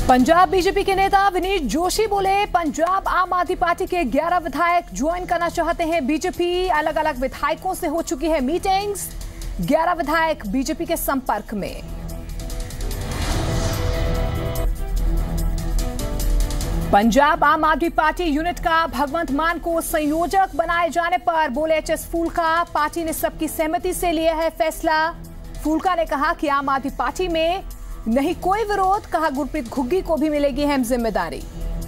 Punjab BJP के नेता विनीत जोशी बोले, पंजाब आम आदमी पार्टी के 11 विधायक ज्वाइन करना चाहते हैं बीजेपी। अलग अलग विधायकों से हो चुकी है मीटिंग्स, 11 विधायक बीजेपी के संपर्क में। पंजाब आम आदमी पार्टी यूनिट का भगवंत मान को संयोजक बनाए जाने पर बोले एचएस फूलका, पार्टी ने सबकी सहमति से लिया है फैसला। फूलका ने कहा कि आम आदमी पार्टी में नहीं कोई विरोध, कहा गुरप्रीत घुग्गी को भी मिलेगी अहम जिम्मेदारी।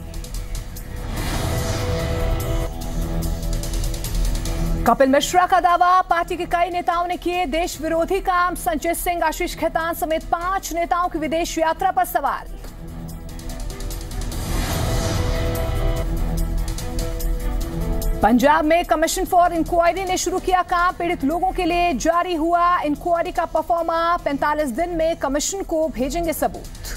कपिल मिश्रा का दावा, पार्टी के कई नेताओं ने किए देश विरोधी काम। संजय सिंह, आशीष खेतान समेत 5 नेताओं की विदेश यात्रा पर सवाल। पंजाब में कमीशन फॉर इंक्वायरी ने शुरू किया काम, पीड़ित लोगों के लिए जारी हुआ इंक्वायरी का परफॉर्मा। 45 दिन में कमीशन को भेजेंगे सबूत।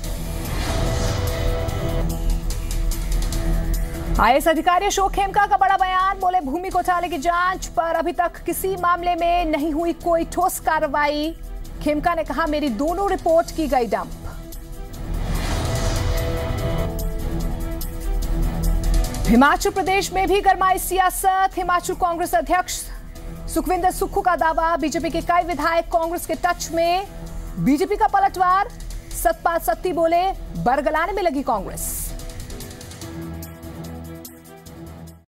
आईएएस अधिकारी अशोक खेमका का बड़ा बयान, बोले भूमि घोटाले की जांच पर अभी तक किसी मामले में नहीं हुई कोई ठोस कार्रवाई। खेमका ने कहा, मेरी दोनों रिपोर्ट की गई डंप। हिमाचल प्रदेश में भी गरमाई सियासत। हिमाचल कांग्रेस अध्यक्ष सुखविंदर सुक्खू का दावा, बीजेपी के कई विधायक कांग्रेस के टच में। बीजेपी का पलटवार, सतपाल सत्ती बोले बरगलाने में लगी कांग्रेस।